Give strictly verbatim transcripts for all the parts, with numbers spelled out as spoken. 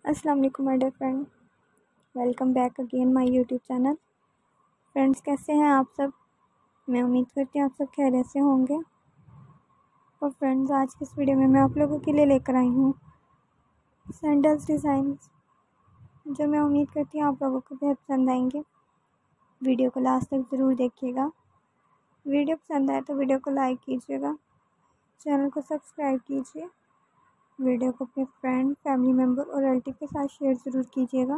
अस्सलाम वालेकुम my dear friend, welcome back again my YouTube channel. Friends, कैसे हैं आप सब? मैं उम्मीद करती हूँ आप सब खैरियत से होंगे। और फ्रेंड्स, आज की इस वीडियो में मैं आप लोगों के लिए लेकर आई हूँ सैंडल्स डिज़ाइंस, जो मैं उम्मीद करती हूँ आप लोगों को बेहद पसंद आएंगे। वीडियो को लास्ट तक ज़रूर देखिएगा। वीडियो पसंद आए तो वीडियो को लाइक कीजिएगा, चैनल को सब्सक्राइब कीजिए, वीडियो को अपने फ्रेंड, फैमिली मेम्बर और रिलेटिव के साथ शेयर ज़रूर कीजिएगा।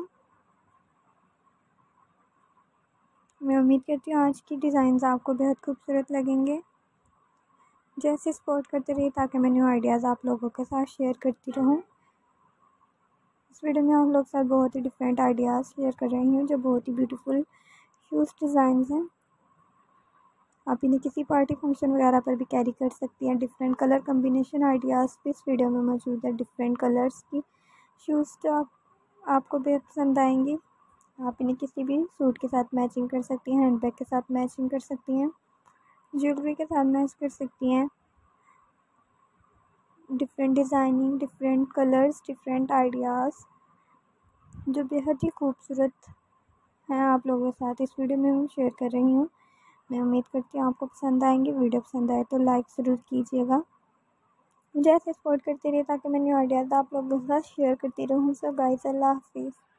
मैं उम्मीद करती हूँ आज की डिज़ाइंस आपको बेहद खूबसूरत लगेंगे। जैसे सपोर्ट करते रहिए ताकि मैं न्यू आइडियाज़ आप लोगों के साथ शेयर करती रहूँ। इस वीडियो में हम लोग साथ बहुत ही डिफरेंट आइडियाज़ शेयर कर रही हूँ, जो बहुत ही ब्यूटीफुल शूज़ डिज़ाइंस हैं। आप इन्हें किसी पार्टी फंक्शन वगैरह पर भी कैरी कर सकती हैं। डिफरेंट कलर कम्बिनेशन आइडियाज़ भी इस वीडियो में मौजूद है। डिफरेंट कलर्स की शूज़ जो आप, आपको बेहद पसंद आएंगी। आप इन्हें किसी भी सूट के साथ मैचिंग कर सकती हैं, हैंडबैग के साथ मैचिंग कर सकती हैं, ज्वेलरी के साथ मैच कर सकती हैं। Different designing, different colours, different ideas जो बेहद ही खूबसूरत हैं आप लोगों के साथ इस वीडियो में मैं शेयर कर रही हूँ। मैं उम्मीद करती हूँ आपको पसंद आएंगे। वीडियो पसंद आए तो लाइक ज़रूर कीजिएगा। मुझे ऐसे सपोर्ट करते रहिए ताकि मैं न्यू आइडियाज़ आप लोगों के साथ शेयर करती रहूँ। सो गाइस, अल्लाह हाफिज़।